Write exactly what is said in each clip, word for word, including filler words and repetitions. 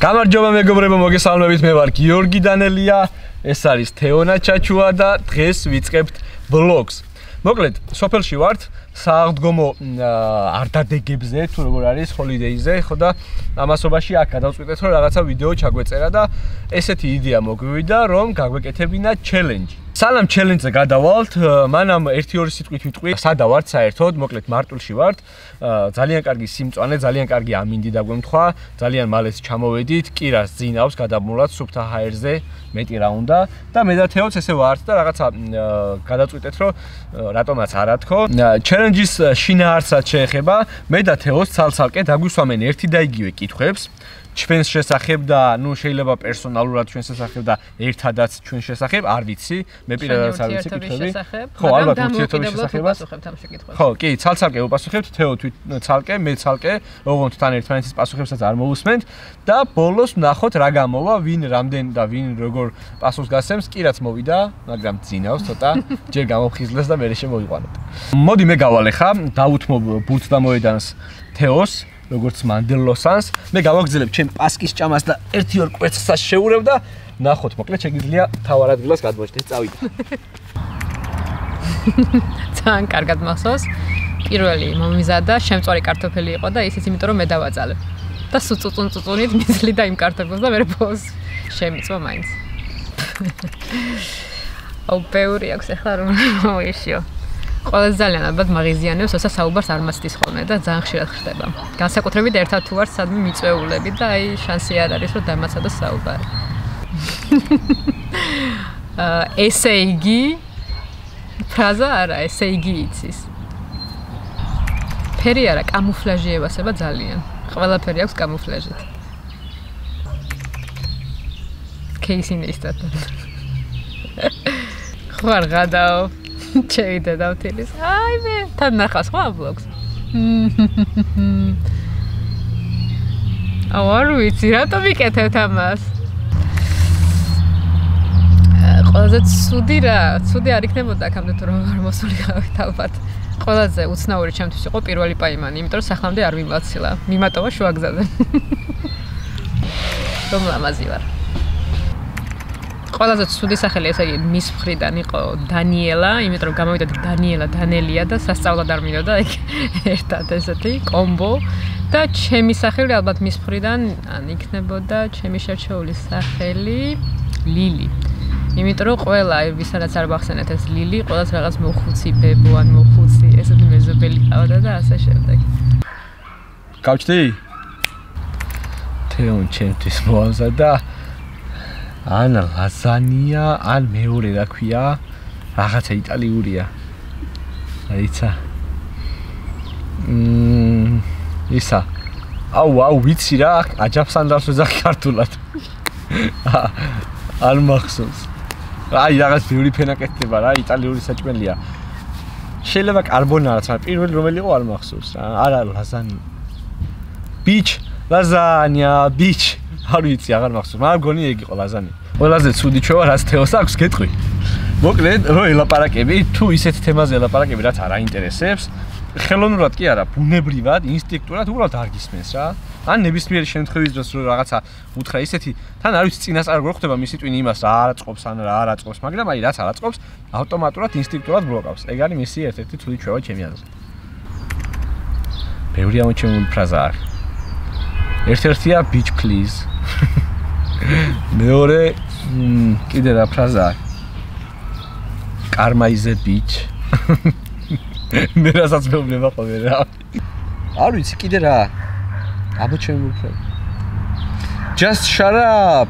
გამარჯობა მეგობრებო, მოგესალმებით, მე ვარ გიორგი დანელია, ეს არის თეონა ჩაჩუა და დღეს ვიწყებთ ვლოგს. მოკლედ, სოფელში ვართ, სააღდგომო არ დადეგებზე, თუ როგორ არის, ჰოლიდეიზე, ხო და ამასობაში აქ გადავწყვიტეთ, რომ რაღაცა ვიდეო ჩაგვეწერა და ესეთი იდეა მოგვივიდა, რომ გაგვეკეთებინა ჩელენჯი. სანამ ჩელენჯზე გადავალთ, მანამ ერთი ორი სიტყვით ვიტყვი, სადა ვართ საერთოდ, მოკლედ მარტვილში ვართ. ძალიან კარგი სიმწვანე, ძალიან კარგი ამინდი დაგვემთხვა, ძალიან მალე ჩამოვედით, კირას ძინავს გადამულად სუფთა ჰაერზე, მეტი რა უნდა და მე და თეოც ესე ვართ და რაღაცა გადავწყვიტეთ, რომ რატომაც არა თქო. ჩელენჯის შინაარსად შეეხება, მე და თეოს ცალ-ცალკე დაგვისვამენ ერთი და იგივე კითხვებს. ჩვენს შესახებ და ნუ შეიძლება პერსონალურად ჩვენს შესახებ და ერთადაც ჩვენს შესახებ, არ ვიცი, მე პირადად არ ვიცი კითხვები. ხო, ალბათ ურთიერთობის შესახებაც. ხო, კი, ცალ-ცალკე ვუპასუხებთ, თეო თვით ცალკე, მე ცალკე, ოღონდ თან ერთმანეთის პასუხებსაც არ მოусმენთ და ბოლოს ვნახოთ რა გამოვა, ვინ რამდენ და ვინ როგორ პასუხს გასცემს, კი რაც მოვიდა, მაგრამ ძინავს ცოტა, ჯერ გამოფხიზლეს და მერე შემოვიყვანოთ. მოდი მე გავალ ახლა, დავუთმობ ბურთს და მოედანს თეოს. როგორც მანდელოსანს, მე გავაგზავნებ ჩემ პასკის ჭამას და ერთი ორ კვერცხს შეურევ და ნახოთ, მოკლედ შეგიძლია თავარ ადგილას გადმოჭდეთ, წავიდეთ. ძალიან კარგად მახსოვს. პირველი მომიზადა, შემწვარი კარტოფელი იყო და ისიც იმიტომ რომ მე დავაძალე. და სუწუწუნწუწუნით მიზლი და იმ კარტოფელს და მე ბოლოს შემიწვა მაინც. აუ, ბევრი აქვს ახლა რომ მოიშიო. Ყველა ძალიან ალბათ მაღიზიანებს, ოცა საუბარს არ მასდის ხოლმე და ძალიან ხშირად ხდება. განსაკუთრებით ერთად თუ ვარ სადმე მიწვეულები და აი შანსი არ არის რომ დამაცადო საუბარი. აა ესე იგი ფრაზა არა, ესე იგი იცის. ფერი არა, კამუფლაჟი ევასება ძალიან. ყველაფერი აქვს კამუფლაჟით. кейსი ნისტად. ხوار გადაო. ჩევიდა დავთილის. აი მე, თან ნახავს ხო ვლოგს? აუ არ ვიცი, რატომ ვიკეთებთ ამას? ყველაზე ცუდი რა, ცუდი არ იქნებოდა აქამდე თუ რომ არ მოსულიყავით ალბათ. ყველაზე უცნაური ჩემთვის იყო პირველი პაიმანი, იმიტომ რომ სახლამდე არ მიმაცილა. მიმატოვა შუაგზაზე. რომ ლამაზი ვარ. ყველაზე ცუდი სახელი ესე იგი მის მხრიდან იყო დანიელა, იმიტომ რომ გამოვიდა დანიელა, დანელია და სასწაულად არ მინდოდა ეგ ერთად ესეთი კომბო და ჩემი სახელი ალბათ მის მხრიდან ან იქნებოდა ჩემი შერჩეული სახელი ლილი. იმიტომ რომ ყველა ვისაც არ მახსენეთ ეს ლილი, ყველას რაღაც მოხუცი ბებო ან მოხუცი ესეთი მეზობელი ყავდა და ასე შემდეგ. გავჩდი? თეონ ჩემთვის მოამზადა ან ლაზანია, ან მეორე რა ქვია, რაღაცა იტალიურია. აიცა. მმ, ისა. აუ, აუ, ვიცი რა, აჯაფს ან დავს ვეძახი ქართულად. არ მახსოვს. აი, რაღაც ბევრი ფენა კეთდება რა, იტალიური საჭმელია. შეიძლება კარბონარაც, მაგრამ პირველი რომელი იყო არ მახსოვს რა. არა, ლაზანია. ბიჩ, ლაზანია, ბიჩ. არ ვიცი, აღარ მახსოვს, მაგრამ გონი ეგ იყო ლაზანია. ყველაზე ცუდი ჩვევა რაც თეოს აქვს, გეტყვი. მოკლედ, რო ელაპარაკები, თუ ისეთ თემაზე ელაპარაკები, რაც არ აინტერესებს, ხელოვნურად კი არა, ბუნებრივად, ინსტინქტურად უბრალოდ არ გისმენს რა. ან ნებისმიერი შემთხვევის დროს რო რაღაცა უთხრა ისეთი, თან არ ვიცი წინასწარ როგორ ხდება მისი ტვინი იმას, რა არაწყობს, ან რა არაწყობს, მაგრამ აი რაც არაწყობს, ავტომატურად ინსტინქტურად ბლოკავს. ეგ არის მისი ერთ-ერთი ცუდი ჩვევა ჩემი აზრით. ბევრი ამოჩენილი ფრაზა არის. ერთ-ერთია beach please. მეორე კიდე რა ფრაზა არის? Karmaize beach. მე რასაც მეუბნება ხოლმე რა. არ ვიცი კიდე რა. ამოჩენილი ფრაზა. Just shut up.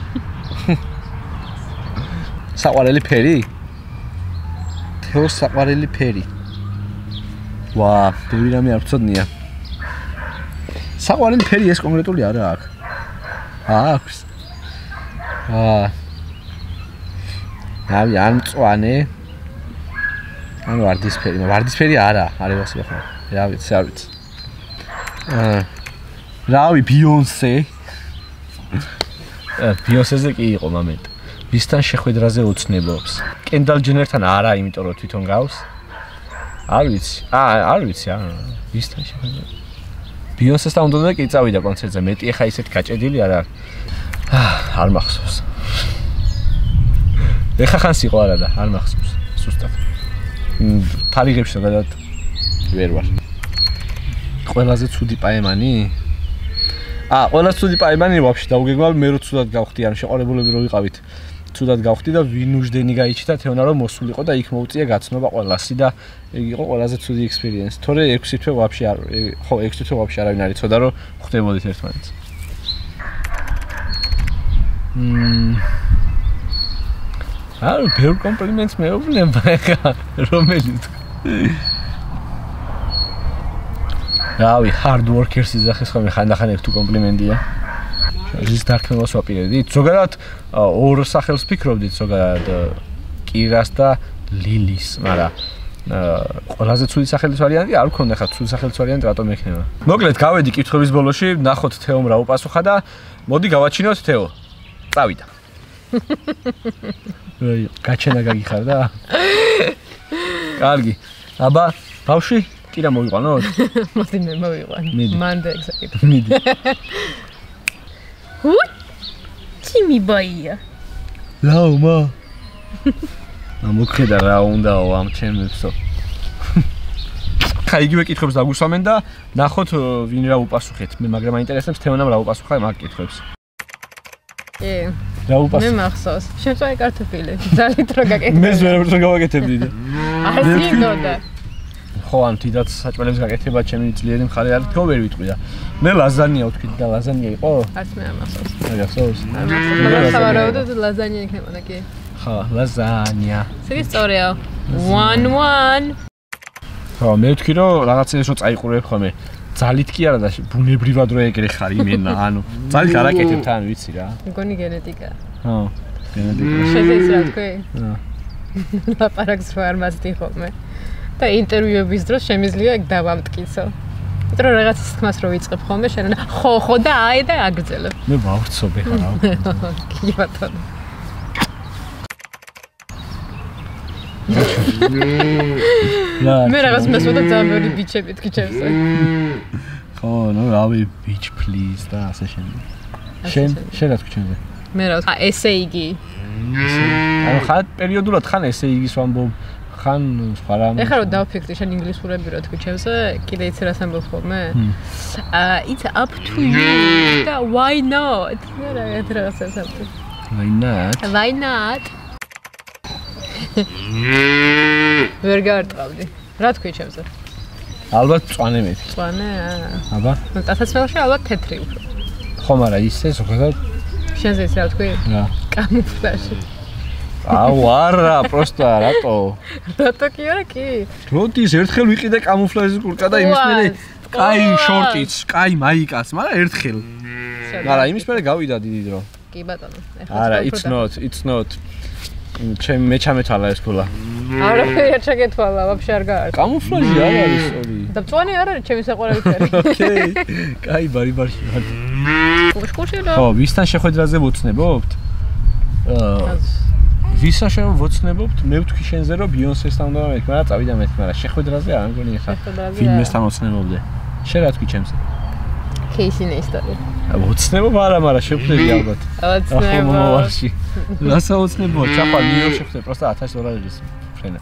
საყვარელი ფერი? თეოს საყვარელი ფერი. ვა, ბევრი რამე არ ვწოდნია. საყვარელი ფერი ეს კონკრეტული არა აქვს. აქვს. აა. აი, ან მწვანე. ანუ ვარდისფერი, ვარდისფერი არა, არის ვასი ხო. რა ვიცი, არ ვიცი. აა. რავი, ბიონსე. ბიონსეზე კი იყო მომენტი. ვისთან შეხვედრაზე უცნებობს. კენდალ ჯენერთან არა, იმიტომ რომ თვითონ გავს. არ ვიცი. აა, არ ვიცი, არა. ვისთან შეხვედრაზე. ბიონსესთან უნდა და კი წავიდა კონცერტზე. მეტი ეხა ისეთ გაჭედილი არა. არ მახსოვს. ეხა ხანს იყო არა და არ მახსოვს. სუსტად. თარიღებში ზოგადად ვერ ვარ. ყველაზე ცუდი პაემანი? აა, ყველაზე ცუდი პაემანი ვაფშე დაუგეგმა მე რო ცუდად გავხდი, ანუ შეყარებულები რო ვიყავით. ცუდად გავხდი და ვინუჟდენი გაიჩიტა თეონა რომ მოსულიყო და იქ მოუწია გაცნობა ყველასი და იყო ყველაზე ცუდი ექსპერიენსი. თორე ექვსი თვე ვაფშე არ ხო, ექვსი თვე ვაფშე არავინ არ იცოდა რომ ხვდებოდით ერთმანეთს. მმ არა, ბევრ კომპლიმენტს მეუბნება ხა, რომელიც რავი, hard workers-ის ახეს ხომ ხანდახან ერთ თუ კომპლიმენტია. ის დარქმევას ვაპირებდით. ზოგადად ორ სახელს ფიქრობდით, ზოგადად კირას და ლილის, მაგრამ ყველაზე ცუდი სახელის ვარიანტი არ მქონდა, ხა ცუდი სახელის ვარიანტი რატომ ექნება? მოკლედ, გავედი კითხვის ბოლოში, ნახოთ თეომ რა უპასუხა და მოდი გავაჩინოთ თეო. წავიდა. აი, გაჩენა გაგიხარდა? კარგი. აბა, ბავშვი, კირა მოვიყვანოთ? მოდი მე მოვიყვან. მანდ ეგზაკეთ. მიდი. What? Kimi baia. Lauma. ამოხედა რა უნდაო ამ ჩემებსო. ხა იგივე კითხვებს დაგუსვამენ და ნახოთ ვინ რა უპასუხეთ. მე მაგრამ მაინტერესებს თეონამ რა უპასუხა მაგ კითხვებს. კი. რა უპასუხა? მე მახსოვს. შემწვარი კარტოფილი. ძალით რო გაკეთე. მე ზერებს რო გავაკეთებდი და. არ გინდოდა. ხო, ან თიდაც საჭმელებს გაკეთება ჩემი ძლიერი მხარე არ თქო ვერ ვიტყვი და მე ლაზანია ვთქვი და ლაზანია იყო? არც მე არ მახსოვს. არ გახსოვს? არ მახსოვს. მაგრამ სავარაუდოდ ლაზანია იქნებოდა კი. ხო, ლაზანია. სულ სწორია. one one. ხო, მე ვთქვი რომ რაღაცას რო წაიყურებ ხოლმე. ძალით კი არა და ბუნებრივად რო ეგრე ხარ იმენა, ანუ ძალით არ აკეთებ თან, ვიცი რა. მგონი გენეტიკა. ხო, გენეტიკა. შეძეც რა თქვი? რა. ლაპარაკს რო არ მასდი ხოლმე. და ინტერვიუების დროს შემიძლია ეგ დავამტკიცო. იმიტომ რომ რაღაცის თქმას რო ვიწყებ ხოლმე, შენ ხო ხო და აი და აგრძელებ. მე ვავრცობ ეხლა რა. კი ბატონო. მე რაღაც მესვოდა ძალიან ბევრი ბიჩები თქვი ჩემზე. ხო, ნუ რავი, bitch please და ასე შემდეგ. შენ შენ რა თქვი ჩემზე? მე რა ვთქვა, ესე იგი. ანუ ხარ პერიოდულად ხან ესე იგის ვამბობ ხან სხვა რამ. ეხლა რომ დავფიქრდი, შენ ინგლისურები რა თქვი ჩემზე, კიდე იცი რას ამბობ ხოლმე? აა, it's up to you და why not? რა რაღაცას ამბობ. Why not? Why not? ვერ გავარტყავდი. რა თქვი ჩემზე? ალბათ წვანე მეტი. წვანე? აბა. ნუ ტაცაცმელში ალბათ თეთრი უფრო. ხო, მაგრამ ისე ზოგადად შენზე ის რა თქვი? რა. კამუფლაჟი. აუ, არა, პროსტა, რატო? რატო კი არა კი? როდის ერთხელ ვიყიდე კამუფლაჟის კურტკა და იმის მერე კაი შორტიც, კაი მაიკაც, მაგრამ ერთხელ. მაგრამ იმის მერე გავიდა დიდი დრო. კი ბატონო. არა, it's not, it's not. ჩემ მე ჩამეთვალა ეს ქულა. არაფერი არ ჩაგეთვალა, ვაფშე არ გაარდა. კამუფლაჟი არ არის, ორი. და მწვანე არ არის ჩემი საყვარელი ფერი. ოკეი. კაი, ბარი-ბარში ვარ. კუშკუში რა? ხო, ვისთან შეხვედრაზე ვოცნებობთ? აა ვისთან შევოცნებობთ? მე ვთქვი შენზე რომ ბიონსესთან უნდა მეთქი, მაგრამ წავიდა მეთქი, მაგრამ შეხვედრაზე არ მგონი ხა. ფილმესთან ვოცნებობდე. შენ რა თქვი ჩემზე? Casey Neistat. ვოცნებობ არა, მაგრამ შევხვდები ალბათ. ვოცნებობ. მომავალში. რასა ვოცნებობ? ჩახვალ ნიუ-იორკში შევხვდე, პროსტა ათას დოლარის ფრენა.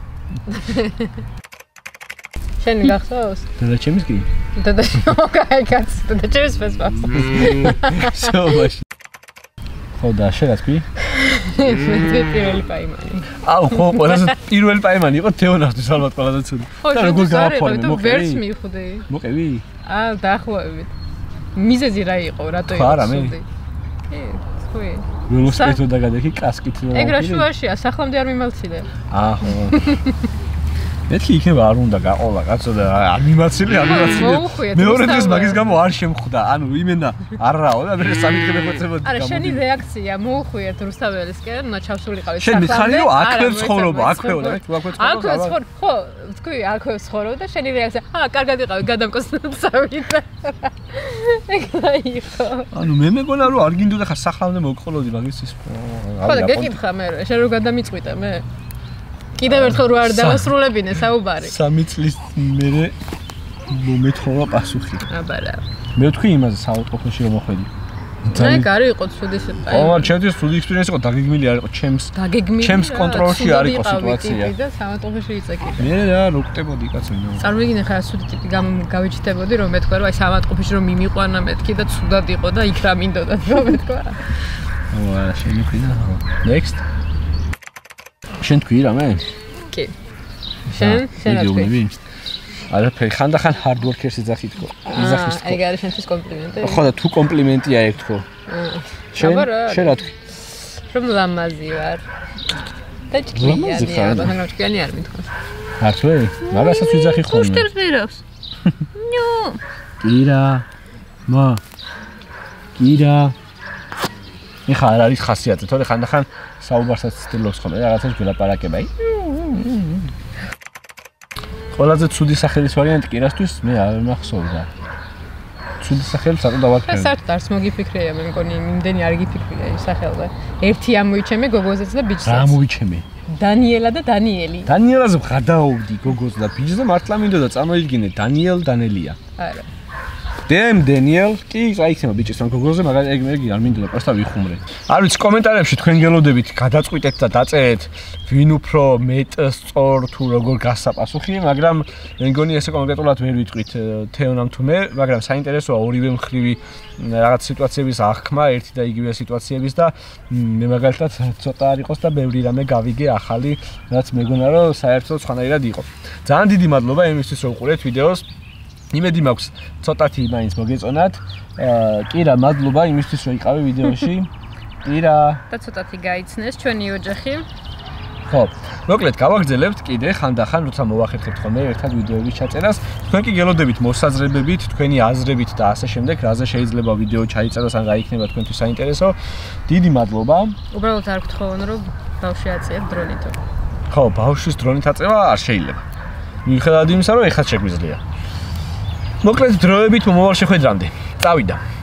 შენ გახსოვს? და ჩემის კი? და და ოკეი, კაც, და ჩემს ფესვას. სოვაში. ხო და შენ რა თქვი? მე პირველი პაიმანი. აუ, ხო, ყველაზე პირველი პაიმანი იყო თეონასთვის ალბათ ყველაზე ცუდი. და როგორ გააფორმე? მოყევი? ვერც მივხვდი. მოყევი? აა, დაახლოებით. მიზეზი რა იყო, რატო იყო? არა, მე. კი, თქვი. ველოსიპედო დაგადექი, კასკით და. ეგ რა შუაშია, სახლამდე არ მიმალცილე. აა, ხო. მეთქი იქნება არ უნდა გაყოლა კაცო და არ მიმაცილე, არ მიმაცილე. მეორე დღეს მაგის გამო არ შემხვდა. ანუ იმენა არაო და მე სამი დღე მეხვეწებოდი. არა, შენი რეაქცია მოუხვიეთ რუსთაველისკენ, უნდა ჩავსულიყავი სახლამდე. შენ მითხარი რომ აქვე ცხოვრობა, აქვეო და თუ აქვე ცხოვრობა. აქვე ცხოვრ, ხო, თქვი, აქვე ცხოვრობ და შენი რეაქცია, აა, კარგად იყავი, გადამკოცნავით. ეგ რა იყო? ანუ მე მეგონა რომ არ გინდოდა ხარ სახლამდე მოვყოლოდი მაგის ის. ხო და გეკითხა მე, შენ რო გადამიწყვიტე მე? კიდევ ერთხელ რო არ დავასრულებინე საუბარი. სამი წლის მერე მომეთხოვა პასუხი. აბა რა. მე ვთქვი იმაზე საავადმყოფოში რომ მოხვედი. აი, გარი იყო ცუდი სიტუაცია. ო, ჩემთვის ცუდი ექსპერიენსი იყო, დაგეგმილი არ იყო, ჩემს დაგეგმილი. ჩემს კონტროლში არ იყო სიტუაცია. და საავადმყოფოში იწეკიდა. მე რა როკვდებოდი კაცო. წარმოგიდგენ ხა ცუდი ტიპი გავიჩნდებოდი რომ მეთქვა რომ აი საავადმყოფოში რომ მიმიყვანა მეთქი და ცუდად იყო და იქ რა მინდოდა რომ მეთქვა. ო, არა, შენი ქვია. Next. შენ თქვი რამე? კი. შენ, შენ რა თქვი? არაფერი, ხანდახან hard worker-ს ეძახით ხო? ეძახის ხო? აი, გარი შენთვის კომპლიმენტი. ხო და თუ კომპლიმენტია ერთ ხო? შენ, შენ რა თქვი? რომ ლამაზი ვარ. და ჭკვიანი არ, მაგრამ ჭკვიანი არ მithქოს. მართლა? მაგასაც ვიძახი ხოლმე. უშტებს ვირავს. ნუ. კირა. მა. კირა. ეხა არ არის ხასიათი, თორე ხანდახან საუბარსაც ცდილობს ხოლმე, რაღაცას გველაპარაკება. ყველაზე ცუდი სახელის ვარიანტი კირასთვის მე არ მახსოვდა. ცუდი სახელი საერთოდ დავარქვა. საერთოდ არც მოგიფიქრია, მე მგონი იმდენი არ გიფიქრია იმ სახელზე. ერთი ამოიჩემე გოგოზეც და ბიჭსაც. რა ამოიჩემე? დანიელა და დანიელი. დანიელაზე ვღადაობდი გოგოს და ბიჭს და მართლა მინდოდა წამოიდგინე დანიელ დანელია. არა. დემ დენიელ კი წაიქცემა ბიჭის რომ გოგოზე მაგარი ეგ მე არ მინდოდა პროსტა ვიხუმრე. არ ვიცი კომენტარებში თქვენ გელოდებით გადაწყვიტეთ და დაწერეთ ვინ უფრო მეტ სწორ თუ როგორ გასაპასუხი, მაგრამ მე მგონი ესე კონკრეტულად ვერ ვიტყვით თეონამ თუ მე, მაგრამ საინტერესოა ორივე მხრივი რაღაც სიტუაციების აღქმა, ერთი და იგივე სიტუაციების და მე მაგალითად ცოტა არ იყოს და ბევრი რამე გავიგე ახალი, რაც მეგონა რომ საერთოდ სხვანაირად იყო. ძალიან დიდი მადლობა იმისთვის რომ უყურეთ ვიდეოს. იმედი მაქვს ცოტათი მაინც მოგეწონათ. კირა, მადლობა იმისთვის რომ იყავი ვიდეოში. კირა. და ცოტათი გაიცნეს ჩვენი ოჯახი. ხო. მოკლედ გავაგრძელებთ კიდე ხანდახან, როცა მოვახერხებთ ხოლმე ერთად ვიდეოების ჩაწერას. თქვენ კი გელოდებით მოსაზრებებით, თქვენი აზრებით და ასე შემდეგ, რაზე შეიძლება ვიდეო ჩაიწეროს ან რა იქნება თქვენთვის საინტერესო. დიდი მადლობა. უბრალოდ არ გთხოვონ რომ ბავშვი აწიეთ დრონით. ხო, ბავშვის დრონით აწევა არ შეიძლება. მიუხედავად იმისა, რომ ეხლა შეგვიძლია. მოკლედ დროებით მომავალ შეხვედრამდე. წავიდა.